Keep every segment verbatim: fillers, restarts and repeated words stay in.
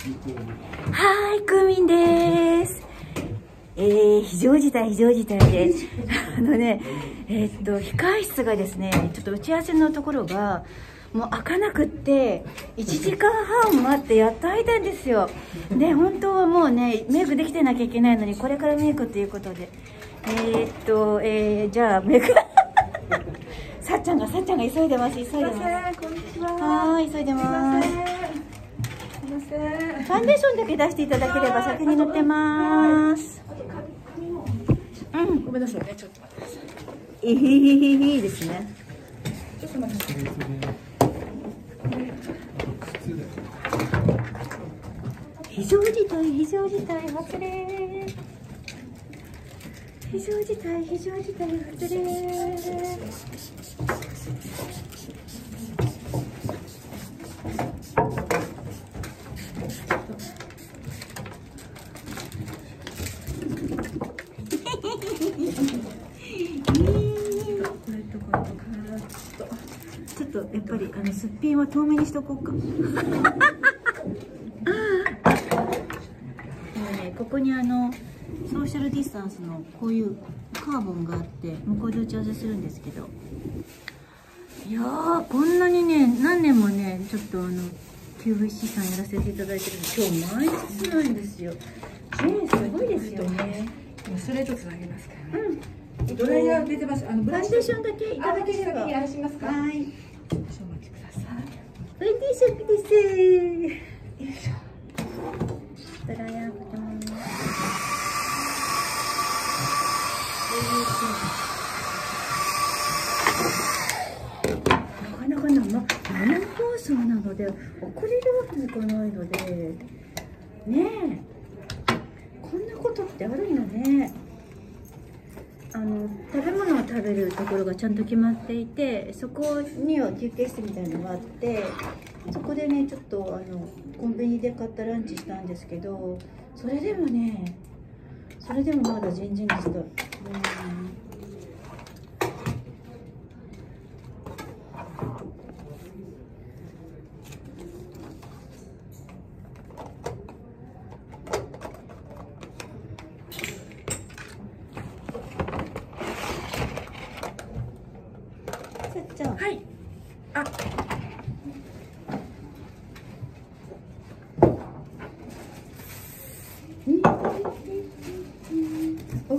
はい、クーミンです。えー、非常事態、非常事態で、あのね、えー、っと、控室がですね、ちょっと打ち合わせのところが、もう開かなくって、いちじかんはん待ってやっと開いたんですよ。で、本当はもうね、メイクできてなきゃいけないのに、これからメイクっていうことで。えー、っと、えー、じゃあ、メイク、さっちゃんが、さっちゃんが急いでます、急いでます。 こんにちは。 はーい、急いでます。 すいません。 ファンデーションだけ出していただければ先に塗ってます。うん。 ごめんなさいね、ちょっと待ってください。 いひひひひですね。 ちょっと待ってください。 非常事態、非常事態発令。非常事態、非常事態発令。ちょっとやっぱりあのすっぴんは透明にしとこうか。もうね、ここにあのソーシャルディスタンスのこういうカーボンがあって向こうで打ち合わせするんですけど、いやーこんなにね何年もねちょっとあの キューブイシー さんやらせていただいてるんで、今日毎日なんですよ。ねすごいですよね。 もうストレートつなげますからね。 うん。 ドライヤー出てます。あのファンデーションだけいただければ。 やらしますか。 はい。 少々お待ちください。 ファンデーションです。 よいしょ。 ドライヤーかけます。なかなか生生放送なので遅れるわけにいかないのでねえ、こんなことってあるんだね。あの食べ物を食べるところがちゃんと決まっていて、そこには休憩室みたいなのがあって、そこでねちょっとあのコンビニで買ったランチしたんですけど、それでもねそれでもまだ全然でした。うん。 はい。あ。お。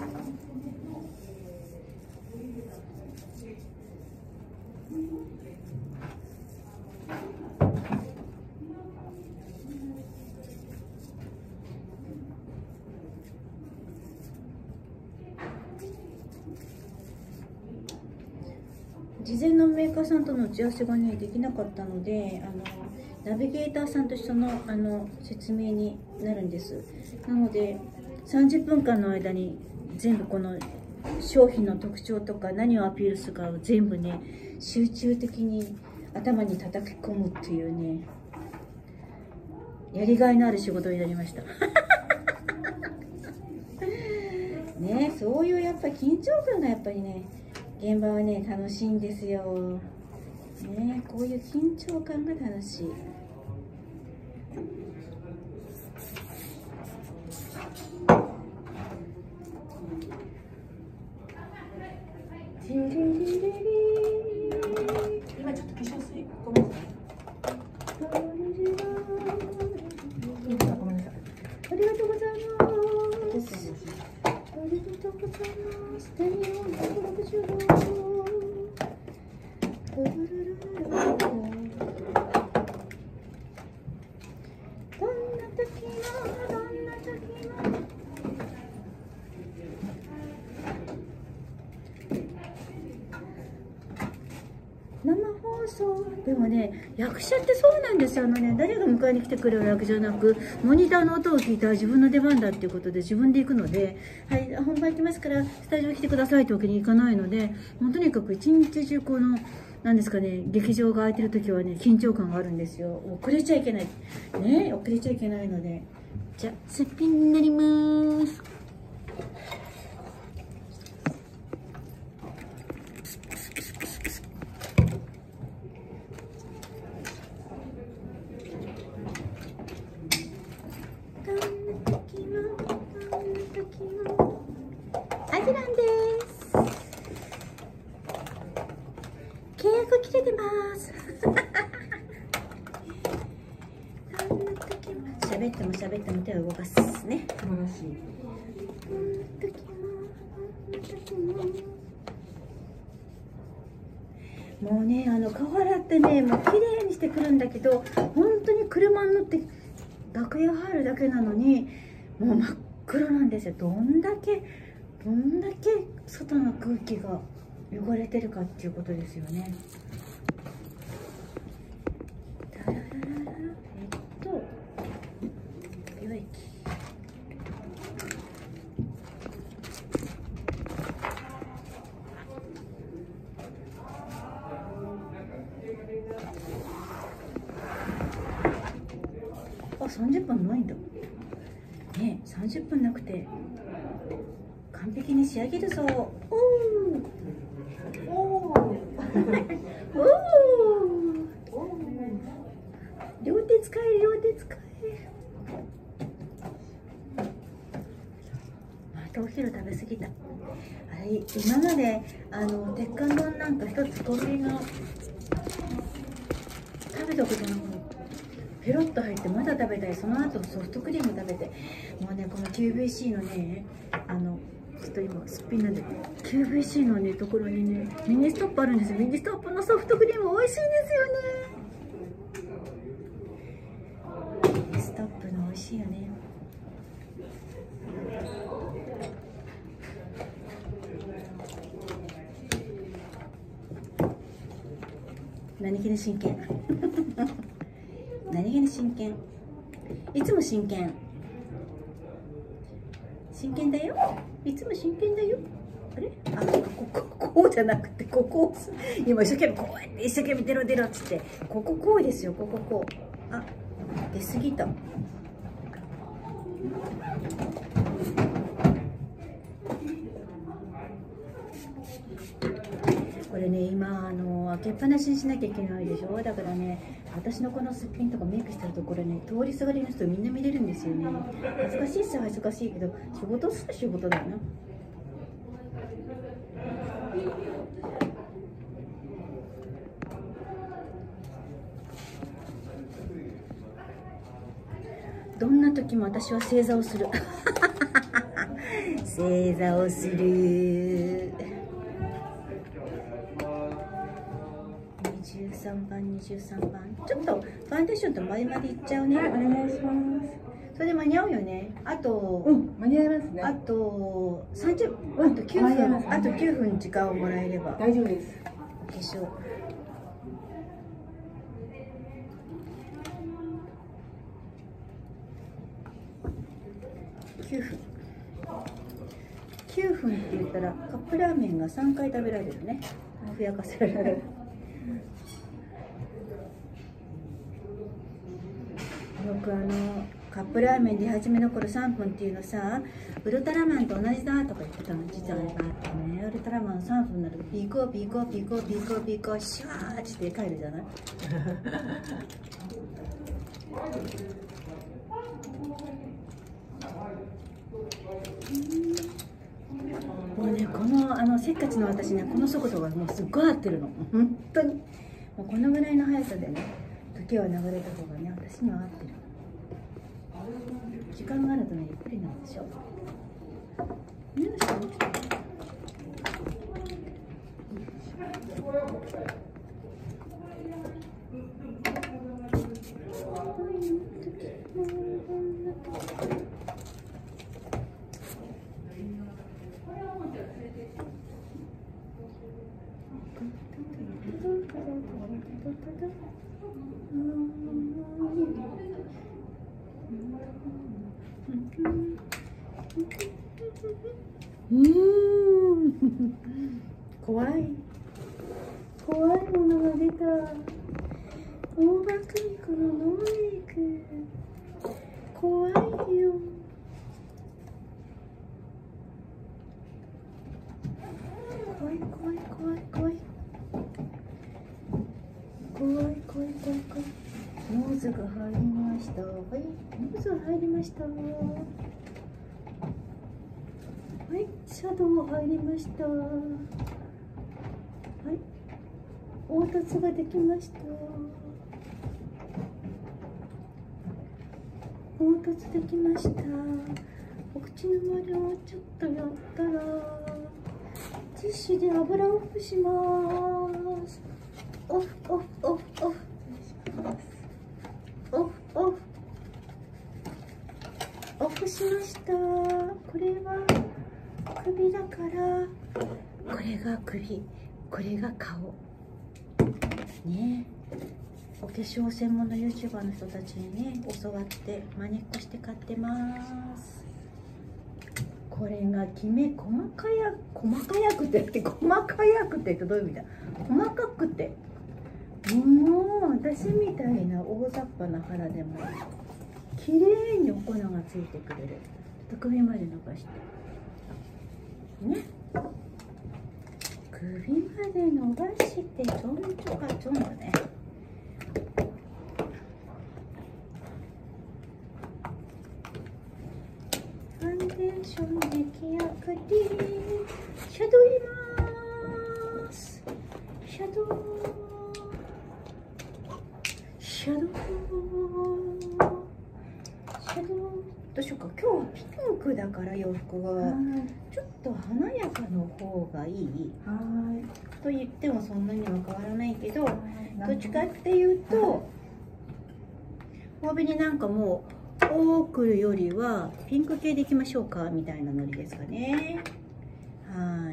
事前のメーカーさんとの打ち合わせがねできなかったので、あのナビゲーターさんと一緒のあの説明になるんです。なのでさんじゅっぷんかんの間に全部この商品の特徴とか何をアピールするかを全部ね集中的に頭に叩き込むっていうね、やりがいのある仕事になりました。ね、そういうやっぱり緊張感がやっぱりね現場はね楽しいんですよ。ね、こういう緊張感が楽しい。 今ちょっと化粧水ごめんなさい。ごめんなさい。 ありがとうございます。ありがとうございます。天気温ひゃくろくじゅうど。どんな時もどんな時も。生放送でもね、役者ってそうなんですよ。あのね、誰が迎えに来てくれるわけじゃなく、モニターの音を聞いたら自分の出番だっていうことで自分で行くので、はい、本番行きますからスタジオ来てくださいってわけにいかないので、もうとにかく一日中このなんですかね、劇場が空いてる時はね緊張感があるんですよ。遅れちゃいけないね、遅れちゃいけないので。じゃあすっぴんになります。 喋っても喋っても手を動かすね。 素晴らしい。 もうね、あの河原ってね、もう綺麗にしてくるんだけど、本当に車に乗って楽屋入るだけなのにもう真っ黒なんですよ。どんだけどんだけ外の空気が汚れてるかっていうことですよね。タラララララ、えっと美容液。あ、さんじゅっぷんないんだね。さんじゅっぷんなくて完璧に仕上げるぞ。おーおーおー、両手使え、両手使え。またお昼食べ過ぎた。あれ、今まであの鉄板丼なんか一つコンビニの食べたことなくて、ペロッと入ってまだ食べたい。その後ソフトクリーム食べて、もうね、この キュービーシー のね、あのちょっと今すっぴんなんで キュービーシー のねところにねミニストップあるんですよ。ミニストップのソフトクリーム美味しいですよね。ミニストップの美味しいよね。何気に真剣何気に真剣、いつも真剣真剣だよ、いつも真剣だよ。あれ、あ、こここうじゃなくて、ここ今一生懸命こうやって一生懸命出ろ出ろっつって、こここうですよ、こここう。あ、出過ぎた。これね、今あの開けっぱなしにしなきゃいけないでしょ。だからね、私のこのすっぴんとかメイクしてるところね、通りすがりの人みんな見れるんですよね。恥ずかしいっす、恥ずかしいけど、仕事っす、仕事だよな。どんな時も私は正座をする正座をする。にじゅうさんばん、にじゅうさんばん、ちょっとファンデーションと前までいっちゃうね。 はい、お願いします。 それで間に合うよね。あと、 うん、間に合いますね。 あとさんじゅう、あときゅうふん、あときゅうふん時間をもらえれば大丈夫です。 お化粧。きゅうふん。きゅうふんって言ったらカップラーメンがさんかい食べられるね。ふやかせられる。よくあのカップラーメン出始めの頃さんぷんっていうのさ、ウルトラマンと同じだとか言ってたの。実はあれがあってね、ウルトラマンさんぷんになるとピーコーピーコーピーコーピーコーピーコーシュワーってして帰るじゃないもうね、このあのせっかちの私ね、この速度がもうすっごい合ってるの。本当にもうこのぐらいの速さでね、時は流れた方がね、私には合ってる。時間があるとね、ゆっくりなんでしょ。よいしょ。うーん怖い怖いものが出た。大葉クリコのノーメイク、怖いよ。怖い怖い怖い怖い怖い怖い怖い怖い。ノーズが入りました。はい、ノーズが入りました。はい、シャドウ入りました。はい、凹凸ができました。 凹凸できました。お口の周りをちょっとやったらティッシュで油オフします。オフオフオフオフオフオフオフしました。これは首だから、これが首、これが顔ね。お化粧専門の ユーチューバー の人たちにね教わって真似っこして買ってます。これがきめ細かや細かやくてって細かやくてってどういう意味だ。細かくてもう私みたいな大雑把な肌でも綺麗にお粉がついてくれる。ちょっと首まで伸ばしてね、首まで伸ばしてちょんちょかちょんだね。ファンデーション出来上がり。シャドウ入れます。シャドウシャドウシャドウどうしようか。今日はピンクだから洋服はちょっと華やかの方がいいはいと言ってもそんなには変わらないけど、どっちかっていうと多めになんかもう多くよりはピンク系でいきましょうかみたいなノリですかね。はい。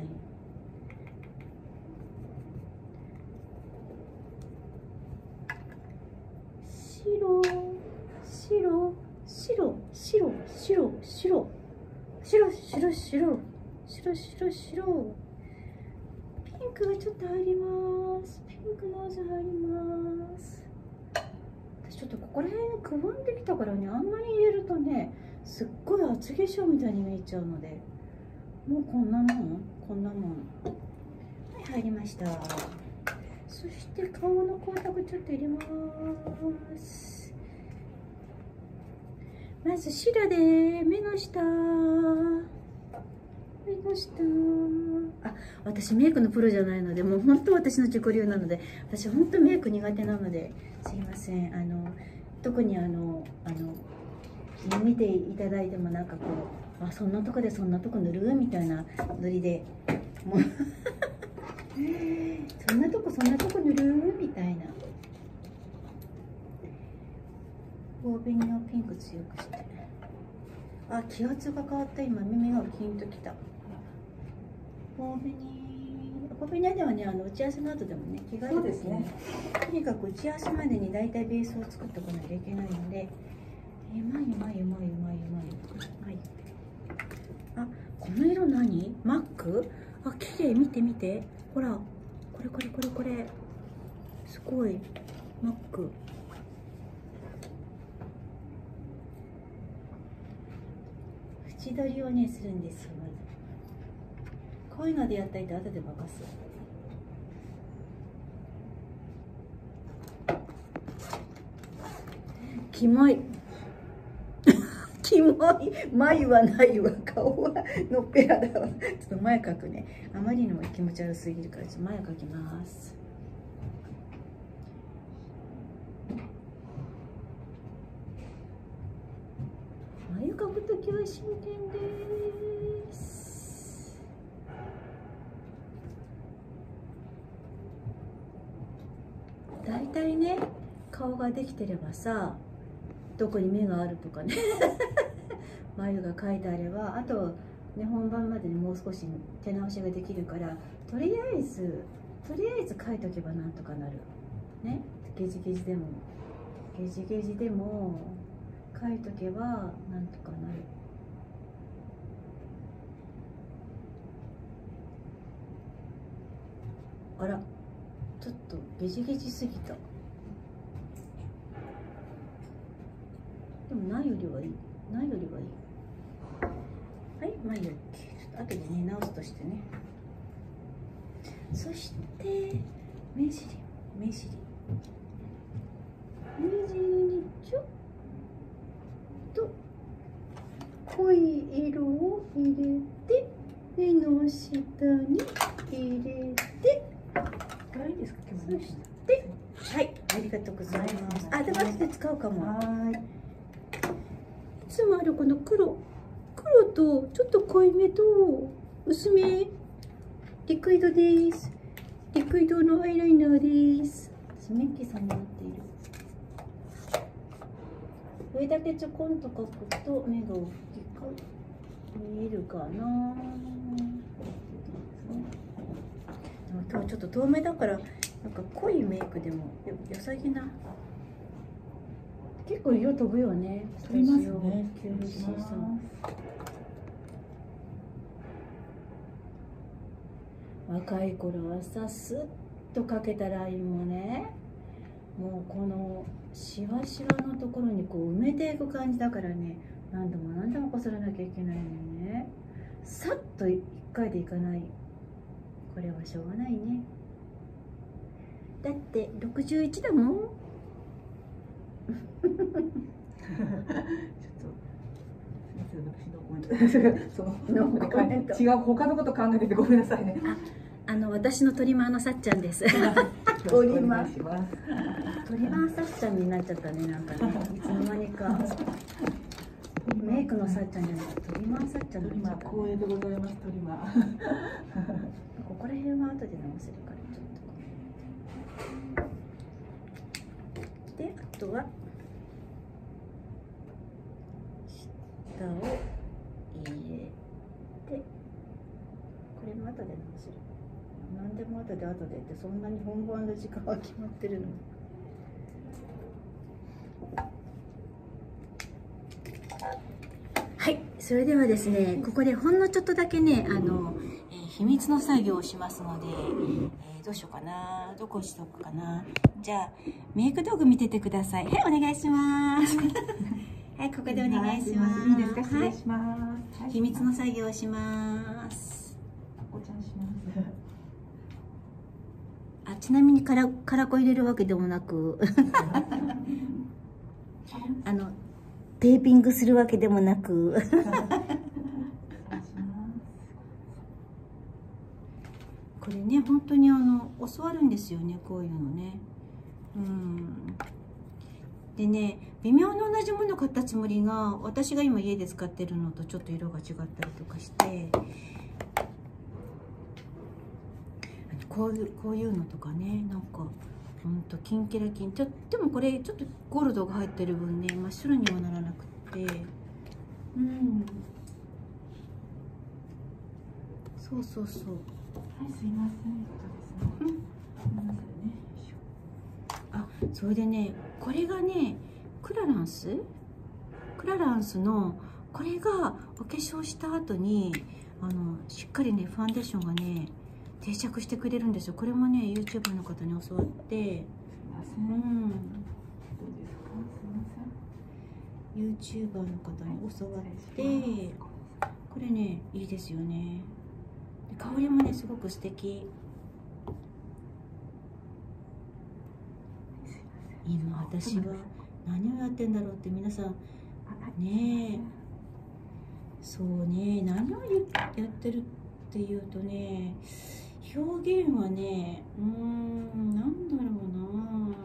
白白白白白白白白白白白白白ピンクがちょっと入ります。ピンクノーズ入ります。私ちょっとここら辺くぼんできたからね、あんまり入れるとねすっごい厚化粧みたいに見えちゃうので、もうこんなもんこんなもんはい入りました。そして顔の光沢ちょっと入れます。まず白で目の下目の下、あ、私メイクのプロじゃないので、もう本当私の自己流なので、私本当メイク苦手なのですいません。あの特にあのあの見ていただいてもなんかこう、あ、そんなとこでそんなとこ塗るみたいなノリでもうそんなとこそんなとこ塗るみたいな。頬紅をピンク強くして、あ、気圧が変わった。今耳がキンときた。頬紅頬紅ではね、あの打ち合わせの後でもね着替えるですね。とにかく打ち合わせまでにだいたいベースを作っておかなきゃいけないので、え眉眉眉眉眉眉、あ、この色何？マック？あ、綺麗。見て見て、ほら、これこれこれこれ、すごいマック。縁取りをねするんですよ。まずこういうのでやったりと後で任す。キモいキモい。眉はないわ、顔はのっぺらだわ。ちょっと前描くね。あまりにも気持ち悪すぎるから、ちょっと前描きます。眉描くときは真剣です。だいたいね、顔ができてればさ、どこに目があるとかね眉が描いてあれば、あとね、本番までにもう少し手直しができるから、とりあえずとりあえず描いとけばなんとかなるね。ゲジゲジでもゲジゲジでも描いとけばなんとかなる。あら、ちょっとゲジゲジすぎた。でもないよりはいい。ないよりはいい。はい、眉 OK。ちょっと後でね直すとしてね。そして目尻、目尻、目尻にちょっと濃い色を入れて、目の下に入れて、いいですか？そして、はい、ありがとうございます。あ、でも後で使うかも。はい。 つもあるこの黒黒とちょっと濃いめと薄めリクイドです。リクイドのアイライナーです。私メッキさんになっている。これだけちょこんと描くと目が大きく見えるかな。でも今日ちょっと遠目だからなんか濃いメイクでもよ良さげな。結構色飛ぶよね。 飛びますね。 キューブシーさん。若い頃はさスッとかけたラインもね、もうこのシワシワのところにこう埋めていく感じだからね、何度も何度もこすらなきゃいけないのにね、さっと一回でいかない。これはしょうがないね。だってろくじゅういちだもん。 ちょっと私のコメントそののコメント違う他のこと考えててごめんなさいね。 あ、あの私のトリマーのさっちゃんです。 トリマーします。 トリマーさっちゃんになっちゃったね、なんかね、いつの間にか。メイクのさっちゃんじゃなくてトリマーさっちゃんになっちゃった、ね。 光栄でございます。トリマー。 ここら辺は後で直せるからちょっと。で、あとは下を入れて、これも後で直せる。何でも後で後でってそんなに本番の時間は決まってるの。はい、それではですね、ここでほんのちょっとだけね、あの、えー、秘密の作業をしますので、えー、どうしようかな、どこにしとくかな。じゃあメイク道具見ててください。はい、お願いします。はい、ここでお願いします。 いいですか、失礼します。 はい、秘密の作業をします。 お茶します。 あ、ちなみにからカラコ入れるわけでもなくあのテーピングするわけでもなくこれね、本当にあの教わるんですよね、こういうのね。うんでね、微妙に同じもの買ったつもりが、私が今家で使ってるのとちょっと色が違ったりとかして、こういうこういうのとかね、なんかほんとキンキラキン、ちょでもこれちょっとゴールドが入ってる分ね、真っ白にはならなくて、うん、そうそうそう。 はい、すいません。そうですね。ごめんなさいね。 あ、それでね、これがね、クラランスクラランスのこれがお化粧した後にあのしっかりねファンデーションがね定着してくれるんですよ。これもね ユーチューバー の方に教わって、うん、 どうですか。すみません。 ユーチューバー の方に教わって、これねいいですよね。香りもねすごく素敵。今私は何をやってんだろうって皆さんねえ、そうね、何をやってるっていうとね、表現はね、うーん、なんだろうな、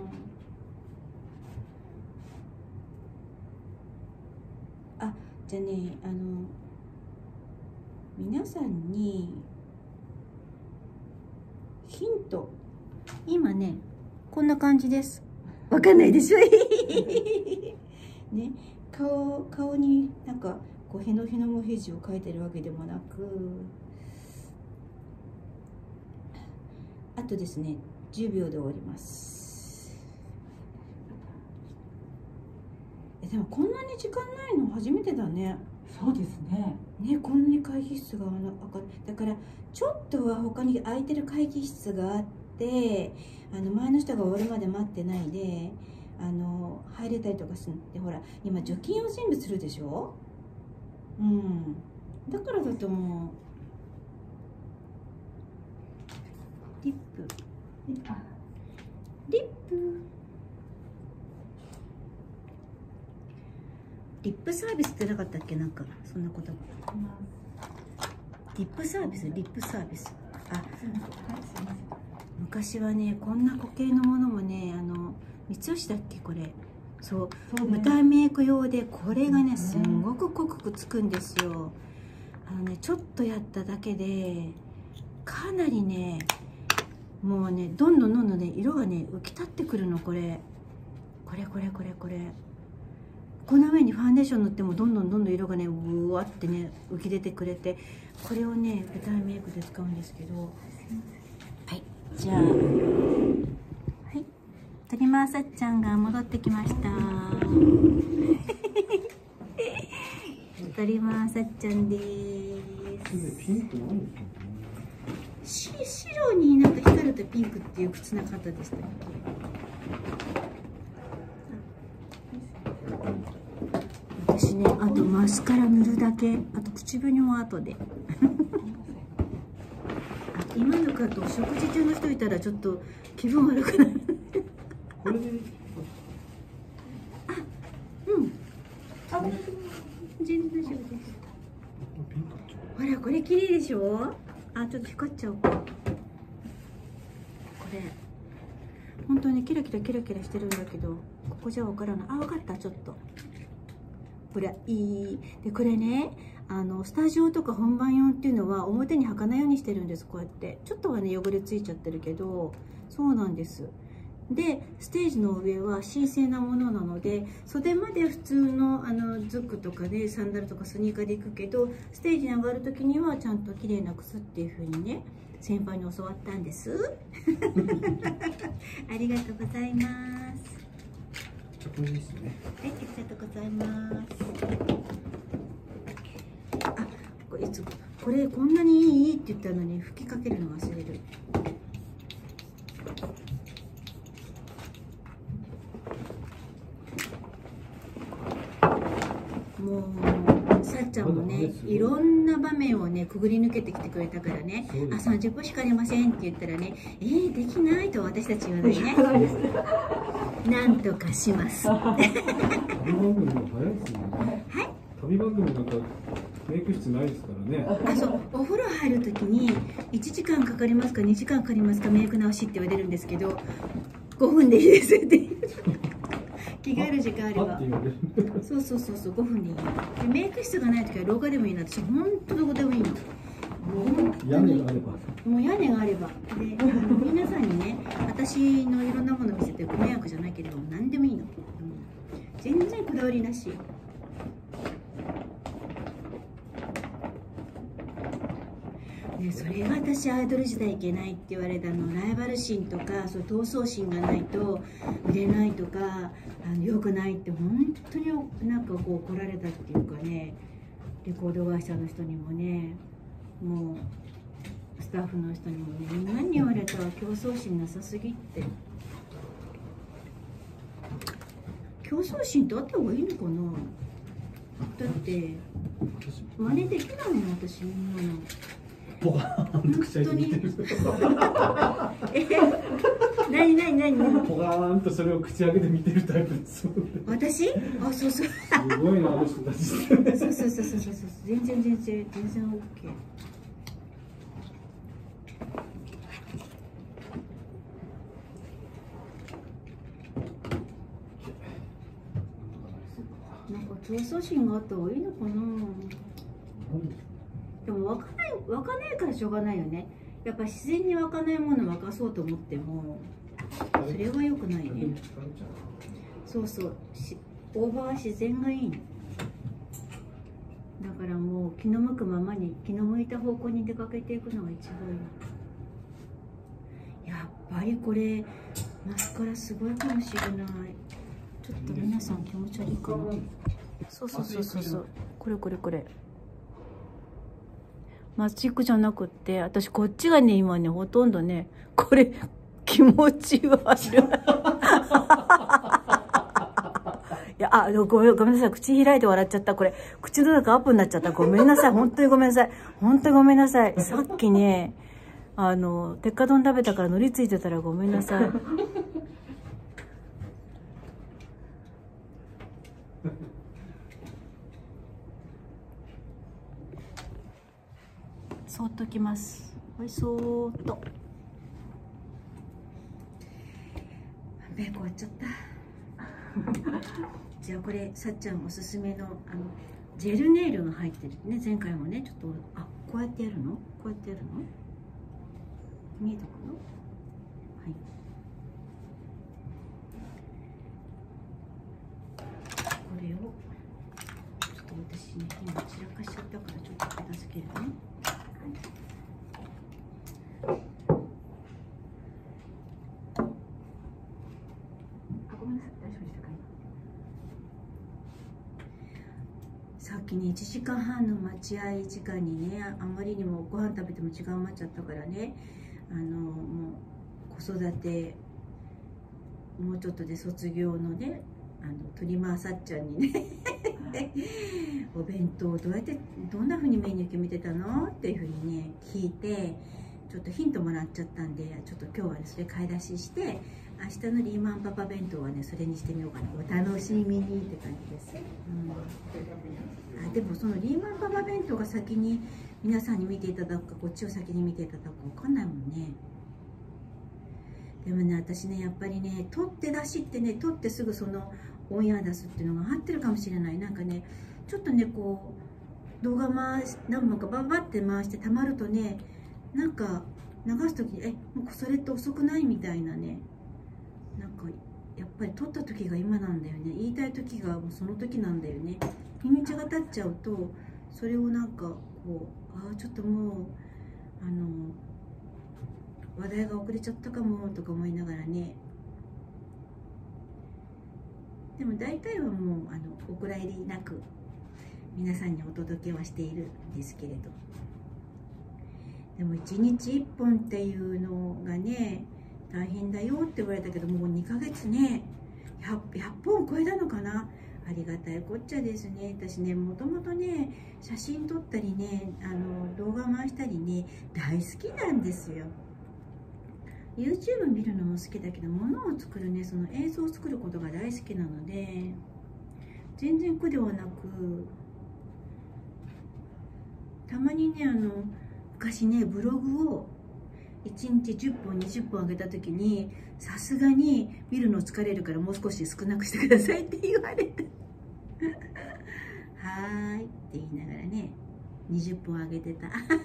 あ、じゃあね、あの皆さんにヒント、今ねこんな感じです。わかんないでしょね、顔顔になんかこうへのへのもへじを描いてるわけでもなく、あとですねじゅうびょうで終わります。え、でもこんなに時間ないの初めてだね。 そうですね。 ね、こんなに会議室がなかだからちょっとは他に空いてる会議室があって、あの前の人が終わるまで待ってないであの入れたりとかするって、ほら今除菌を全部するでしょ。うん、だからだと思う。リップリップリップサービスってなかったっけ、なんかそんなことが。リップサービスリップサービスあ、昔はねこんな固形のものもね、あの三吉だっけこれ、 そう、舞台メイク用でこれがねすんごく濃くつくんですよ。あのねちょっとやっただけでかなりねもうねどんどんどんどんね色がね浮き立ってくるの。これこれこれこれこれこの上にファンデーション塗ってもどんどんどんどん色がねうわってね浮き出てくれて、これをね舞台メイクで使うんですけど、はい、じゃあ、はい、鳥間さっちゃんが戻ってきました鳥間さっちゃんです。し白になんか光るとピンクっていう靴なかったでしたっけ？私ね、あとマスカラ塗るだけ、あと口紅も後であ、今のかと食事中の人いたらちょっと気分悪くなるこれであ、うんあ、全然大丈夫です。ほらこれ綺麗でしょ。あ、ちょっと光っちゃおうか。これ本当にキラキラキラキラしてるんだけど、ここじゃわからない。あ、わかった。ちょっとこれいいで、これねあのスタジオとか本番用っていうのは表に履かないようにしてるんです。こうやってちょっとはね汚れついちゃってるけど、そうなんです。でステージの上は神聖なものなので、袖まで普通のあのズックとかでサンダルとかスニーカーで行くけど、ステージに上がる時にはちゃんと綺麗な靴っていう風にね先輩に教わったんですありがとうございます。 これですね。 はい、ありがとうございます。あ、これいつこれこんなにいいって言ったのに吹きかけるの忘れる。もうさっちゃんもねいろんな場面をねくぐり抜けてきてくれたからね、あさんじゅっぷんしかありませんって言ったらね、えー、できないと私たち言わないねなんとかします旅番組も早いですね。はい、旅番組なんかメイク室ないですからね。 あ、そう、お風呂入るときにいちじかんかかりますかにじかんかかりますかメイク直しって言われるんですけど、ごふんでいいですって言う着替える時間あればそうそうそうそうごふんでいい。でメイク室がないときは廊下でもいいな。私ほんとどこでもいいの。 屋根があればもう屋根があればで、あの皆さんにね私のいろんなもの見せてご迷惑じゃなければ何でもいいの、うん、全然こだわりなし。ね、それが私アイドル時代いけないって言われたの。ライバル心とかそう闘争心がないと売れないとかあの良くないって本当になんかこう怒られたっていうかね、レコード会社の人にもねもうスタッフの人にもねみんなに言われた。競争心なさすぎって。競争心ってあった方がいいのかな。だって真似できないもん私みんなの。 ポカーンと口開いて見てる。 え、なになになに。 ポカーンとそれを口開けて見てるタイプです。 私？あ、そうそう。すごいなあの人たち。そうそうそうそうそうそう。全然全然全然オッケー。なんか競争心があった方がいいのかな。でも沸かない沸かないからしょうがないよね。やっぱ自然に沸かないもの沸かそうと思ってもそれは良くないね。そうそう大葉は自然がいいの。だからもう気の向くままに気の向いた方向に出かけていくのが一番いいの。やっぱりこれマスカラすごいかもしれない。ちょっと皆さん気持ち悪いかな。そうそうそうそうそうこれこれこれマチックじゃなくって、私こっちがね今ねほとんどねこれ気持ち悪いいやあごめんごめんなさい、口開いて笑っちゃった。これ口の中アップになっちゃった。ごめんなさい本当にごめんなさい本当にごめんなさい。さっきねあの鉄火丼食べたからのりついてたらごめんなさいそっときます。はい、そーっと。メイク終わっちゃった。 じゃあこれさっちゃんおすすめのあのジェルネイルが入ってるね。前回もねちょっと、あ、こうやってやるの、こうやってやるの見えたかな。はい、これをちょっと私ね今散らかしちゃったからちょっと片付けるね。はい、あ、ごめんなさい、大丈夫でしたか。さっきねいちじかんはんの待合時間にね、あまりにもご飯食べても時間余っちゃったからね、あのもう子育てもうちょっとで卒業のね、あのトリマーさっちゃんにねお弁当どうやってどんな風にメニュー決めてたのっていう風にね聞いて、ちょっとヒントもらっちゃったんで、ちょっと今日はねそれ買い出しして、明日のリーマンパパ弁当はねそれにしてみようかな。お楽しみにって感じです。うん、あ、でもそのリーマンパパ弁当が先に皆さんに見ていただくか、こっちを先に見ていただくか分かんないもんね。でもね、私ねやっぱりね撮って出しってね、撮ってすぐそのオンエア出すっていうのが合ってるかもしれない。なんかねちょっとねこう動画回し何本かババって回してたまるとね、なんか流す時にえもうそれって遅くないみたいなね、なんかやっぱり撮った時が今なんだよね、言いたい時がもうその時なんだよね。日にちが経っちゃうとそれをなんかこう、ああちょっともうあの話題が遅れちゃったかもとか思いながらね。でも大体はもうあのお蔵入りなく皆さんにお届けはしているんですけれど、でもいちにちいっぽんっていうのがね大変だよって言われたけど、もうにかげつね ひゃっぽん超えたのかな。ありがたいこっちゃですね。私ねもともとね写真撮ったりね、あの動画回したりね大好きなんですよ。 YouTube 見るのも好きだけど、物を作るね、その映像を作ることが大好きなので、全然苦ではなく、たまにねあの昔ねブログをいちにちじゅっぽんにじゅっぽん上げた時に、さすがに見るの疲れるからもう少し少なくしてくださいって言われたはーいって言いながらねにじゅっぽん上げてた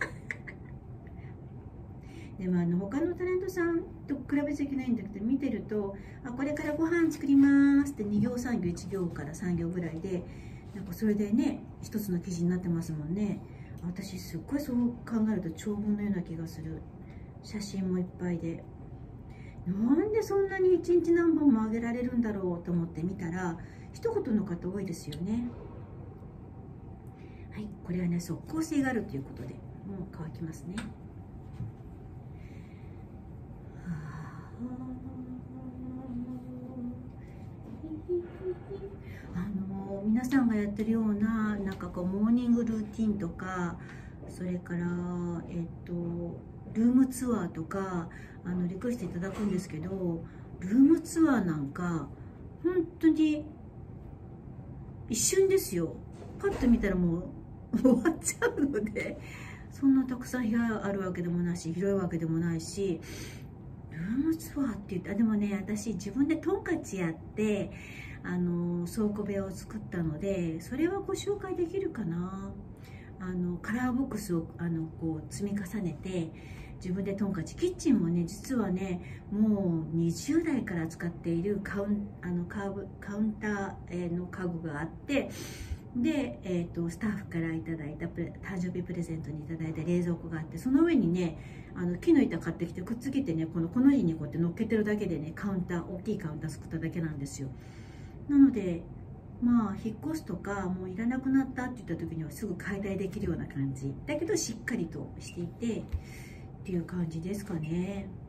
でもあの他のタレントさんと比べちゃいけないんだけど、見てるとあこれからご飯作りますってに行さん行いち行からさん行ぐらいで、なんかそれでね一つの記事になってますもんね。私すっごいそう考えると長文のような気がする。写真もいっぱいで、なんでそんなにいちにち何本も上げられるんだろうと思って見たら、一言の方多いですよね。はい、これはね即効性があるということでもう乾きますね。あの皆さんがやってるようななんかこうモーニングルーティンとか、それからえっとルームツアーとかあのリクエストいただくんですけど、ルームツアーなんか本当に一瞬ですよ。パッと見たらもう終わっちゃうので、そんなたくさん部屋あるわけでもないし広いわけでもないし、ルームツアーって言ったら、でもね私自分でトンカチやってあの倉庫部屋を作ったので、それはご紹介できるかな。あのカラーボックスをあのこう積み重ねて自分でトンカチ、キッチンもね実はねもうにじゅう代から使っているカウンあのカーブカウンターの家具があって、で、えー、とスタッフからいただいたプレ誕生日プレゼントにいただいた冷蔵庫があって、その上にねあの木の板買ってきてくっつけてね、このこの字にこうやって乗っけてるだけでねカウンター、大きいカウンター作っただけなんですよ。なのでまあ引っ越すとかもういらなくなったって言った時にはすぐ解体できるような感じだけど、しっかりとしていてっていう感じですかね。うん、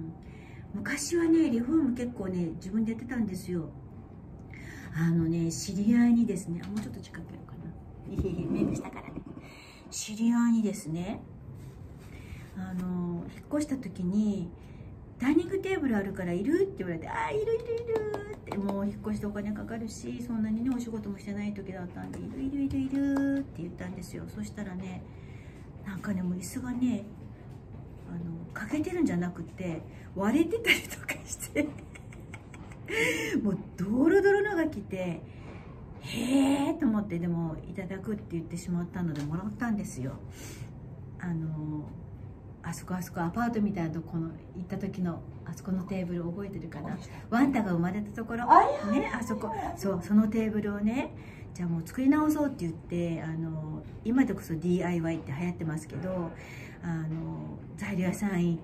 昔はねリフォーム結構ね自分でやってたんですよ。あのね知り合いにですね、あもうちょっと近くやろうかなメイクしたからね、知り合いにですね、あの引っ越した時にダイニングテーブルあるからいるって言われて、ああいるいるいるって、もう引っ越してお金かかるしそんなにねお仕事もしてない時だったんで、いるいるいるいるって言ったんですよ。そしたらねなんかねもう椅子がねあの欠けてるんじゃなくて割れてたりとかしてもうドロドロのが来て、へえと思って、でもいただくって言ってしまったのでもらったんですよ。あのあそこあそこアパートみたいなとこの行った時のあそこのテーブル覚えてるかな。ワンタが生まれたところね、あそこ、そうそのテーブルをね、じゃあもう作り直そうって言って、あの今でこそ ディーアイワイ って流行ってますけど、あの材料屋さん行って、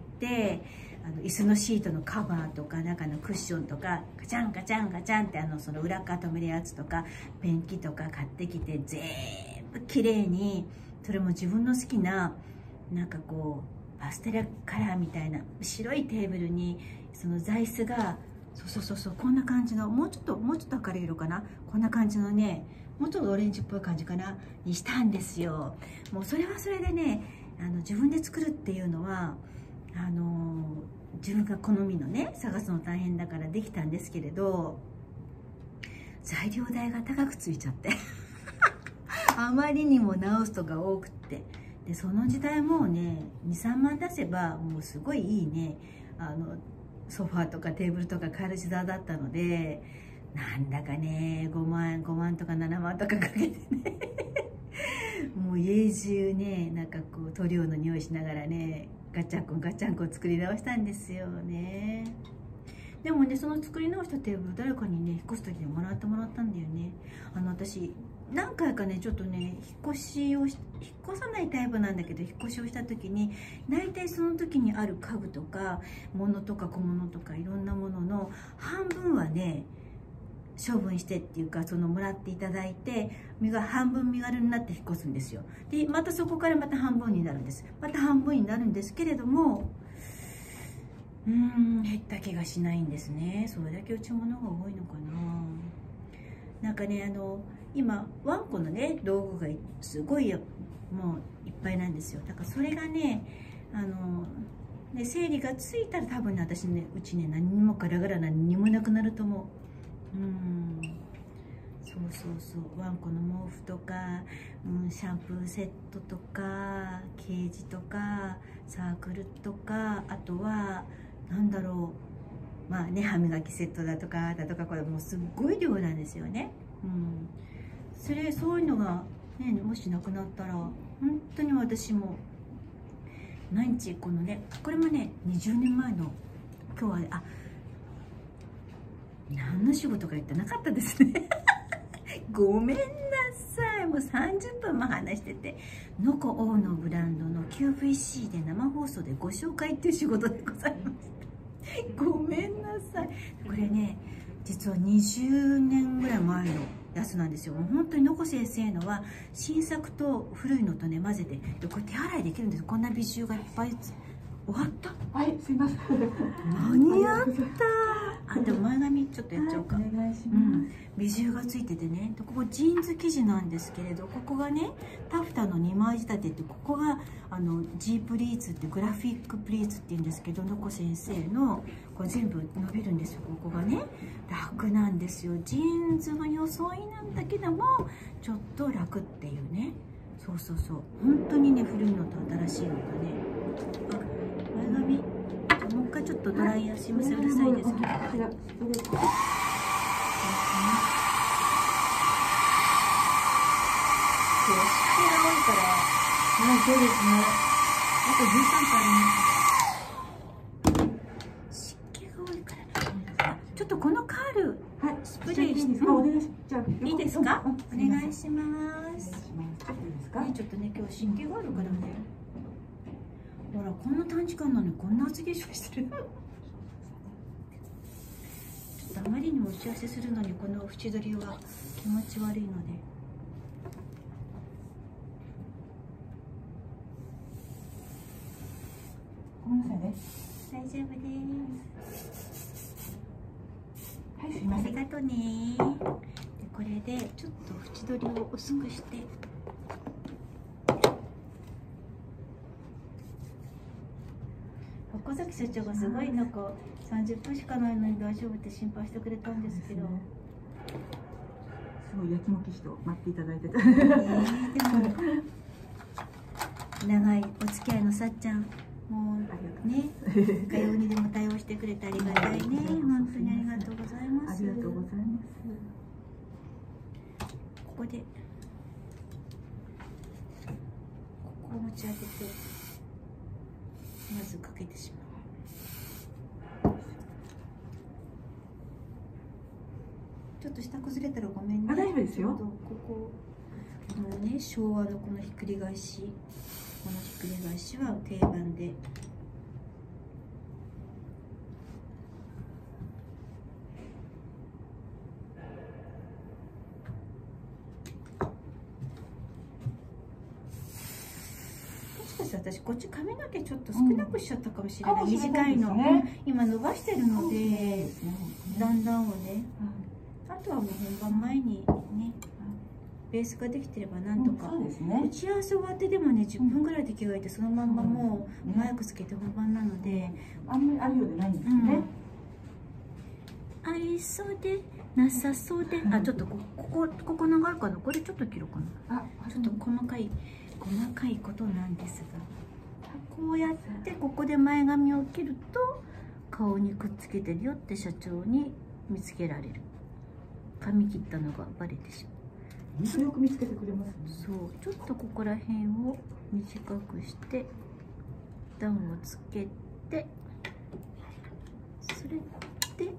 あの椅子のシートのカバーとか中のクッションとかガチャンガチャンガチャンって、あのその裏側止めるやつとかペンキとか買ってきて、全部きれいに、それも自分の好きななんかこうパステルカラーみたいな白いテーブルに、その座椅子がそうそうそうそう、こんな感じの、もうちょっともうちょっと明るい色かな、こんな感じのね、もうちょっとオレンジっぽい感じかなにしたんですよ。もうそれはそれでね、あの自分で作るっていうのはあの自分が好みのね探すの大変だからできたんですけれど、材料代が高くついちゃってあまりにも直すとが多くって、でその時代もうねにさんまん出せばもうすごいいいね、あのソファーとかテーブルとか買える時代だったので、なんだかねごまんごまんとかななまんとかかけてねもう家中ね、なんかこう塗料の匂いしながらね、ガチャンコガチャンコ作り直したんですよね。でもね、その作り直したテーブル誰かにね引っ越す時にもらってもらったんだよね。あの私何回かねちょっとね引っ越しをし引っ越さないタイプなんだけど、引っ越しをした時に大体その時にある家具とか物とか小物とかいろんなものの半分はね処分してっていうか、そのもらっていただいて身が半分身軽になって引っ越すんですよ。でまたそこからまた半分になるんです。また半分になるんですけれども、うーん減った気がしないんですね。それだけうち物が多いのかな。なんかね、あの今ワンコのね道具がすごいもういっぱいなんですよ。だからそれがね、あので整理がついたら多分ね、私ねうちね何にもガラガラ何にもなくなると思う。うん、そうそうそう、ワンコの毛布とか、うん、シャンプーセットとかケージとかサークルとか、あとはなんだろう、まあね歯磨きセットだとかだとか、これもうすっごい量なんですよね。うん、それそういうのが、ね、もしなくなったら本当に私も毎日このね、これもねにじゅうねんまえの今日はあ何の仕事か言ってなかったですねごめんなさい。もうさんじゅっぷんも話してて、ノコオーのブランドの キューブイシー で生放送でご紹介っていう仕事でございましたごめんなさい。これね実はにじゅうねんぐらい前のやつなんですよ。もう本当にノコ先生のは新作と古いのとね混ぜて、でこれ手洗いできるんです。こんな美獣がいっぱい。終わった。 はい、すいません。 間に合った。あ、でも前髪ちょっとやっちゃおうか。 はい、お願いします。 うん、ビジューがついててね、ここジーンズ生地なんですけれど、ここがねタフタのにまい仕立てって、ここがあの G プリーツってグラフィックプリーツって言うんですけど、ノコ先生のこれ全部伸びるんですよ。ここがね楽なんですよ。ジーンズの装いなんだけどもちょっと楽っていうね。そうそうそう、本当にね古いのと新しいのとね。あ、前髪もう一回ちょっとドライヤーします。うるさいですけど、はい、 こちらストレート。 そう湿気が多いから、はい、そうですね。あとじゅうさんぷんあります。湿気が多いから、ちょっとこのカール、 はい、 スプレーいいですか。お願いします。じゃあいいですか。お願いしまお願いしす。 ます。ちょっといいですか。 ね、ちょっとね今日湿気があるからね。ほらこんな短時間なのにこんな厚化粧してる。ちょっとあまりにも打ち合わせするのにこの縁取りは気持ち悪いので。 ごめんなさいね。 大丈夫です。 はい、すいません。 ありがとうね。でこれでちょっと縁取りを薄くして。岡崎社長がすごいなんかさんじゅっぷんしかないのに大丈夫って心配してくれたんですけど。 すごいやきもきして待っていただいてた。 えー、でも長いお付き合いのさっちゃんもうね、かようにでも対応してくれてありがたいね。本当にありがとうございます。 ありがとうございます。 ここでここを持ち上げてまずかけてしまう。ちょっと下崩れたらごめんね。 あ、大丈夫ですよ。 ここのね、昭和のこのひっくり返し、このひっくり返しは定番で。私こっち髪の毛ちょっと少なくしちゃったかもしれない、うん、短いの、ね、今伸ばしてるので、ね、だんだんをね、うん、あとはもう本番前にね、うん、ベースができてればなんとか、うん、そうですね、打ち合わせ終わってでもねじゅっぷんぐらいで着替えてそのまんまもうマイクつけて本番なので、 あんまりあるようでないんですよね、 うん、ありそうでなさそうで、あ、ちょっとここここ長いかな、これちょっと切ろうかな、あ、ちょっと細かい細かいことなんですが、こうやってここで前髪を切ると顔にくっつけてるよって社長に見つけられる。髪切ったのがバレてしまう。 よく見つけてくれますね。 そう、ちょっとここら辺を短くして段をつけて、それで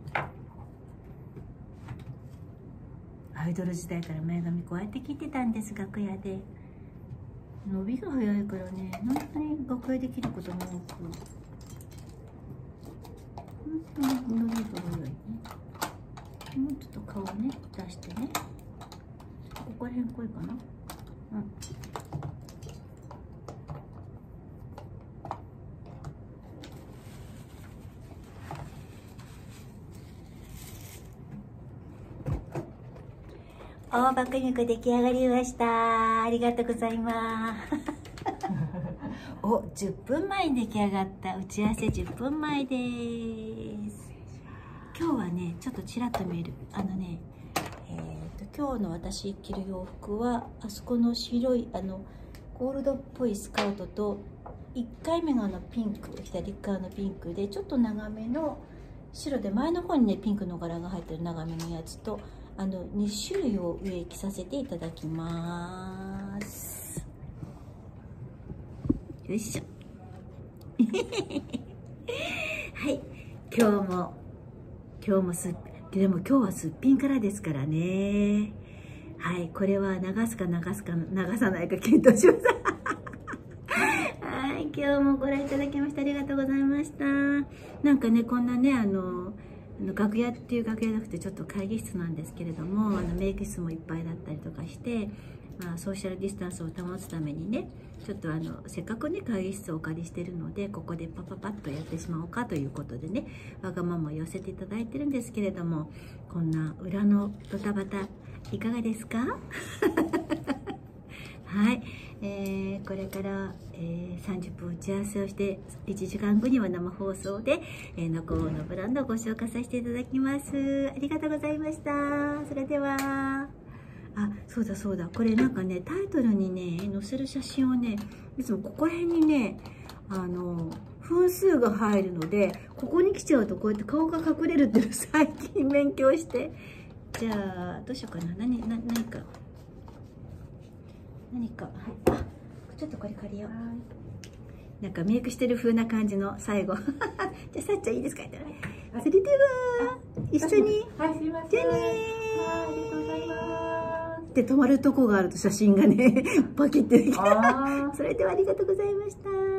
アイドル時代から前髪こうやって切ってたんです、楽屋で。伸びが早いからね、本当に楽屋できることも多く、本当に伸びが早いね。もうちょっと顔ね出してね、ここら辺濃いかな、うん。大爆肉出来上がりました。ありがとうございます。お、じゅっぷんまえに出来上がった。打ち合わせじゅっぷんまえです。今日はね、ちょっとちらっと見える。あのね、えっと、今日の私着る洋服は、あそこの白い、あの、ゴールドっぽいスカートと、いっかいめがあのピンク、左側のピンクで、ちょっと長めの白で、前の方にね、ピンクの柄が入ってる長めのやつと、あのに種類を上着させていただきます。よいしょ。はい、今日も今日もすっでも今日はすっぴんからですからね。はい、これは流すか流すか流さないか検討します。はい、今日もご覧いただきましてありがとうございました。なんかね、こんなね、あの楽屋っていう楽屋じゃなくてちょっと会議室なんですけれども、あのメイク室もいっぱいだったりとかして、まあ、ソーシャルディスタンスを保つためにね、ちょっとあのせっかくね会議室をお借りしてるので、ここでパパパッとやってしまおうかということでね、わがままを寄せていただいてるんですけれども、こんな裏のドタバタいかがですか？はい、えー、これから、えー、さんじゅっぷん打ち合わせをしていちじかんごには生放送で、えー、のこのブランドをご紹介させていただきます。ありがとうございました。それでは、あ、そうだそうだ、これなんかねタイトルにね載せる写真をね、いつもここら辺にねあの分数が入るので、ここに来ちゃうとこうやって顔が隠れるっていうのを最近勉強して、じゃあどうしようかな、何な何か何か、はい、あ、ちょっとこれ借りよう。なんかメイクしてる風な感じの最後。じゃあさっちゃんいいですか？それでは一緒に、 はい、すいません。 じゃあねー。 ありがとうございます。 で止まるとこがあると写真がねパキってできた。それではありがとうございました。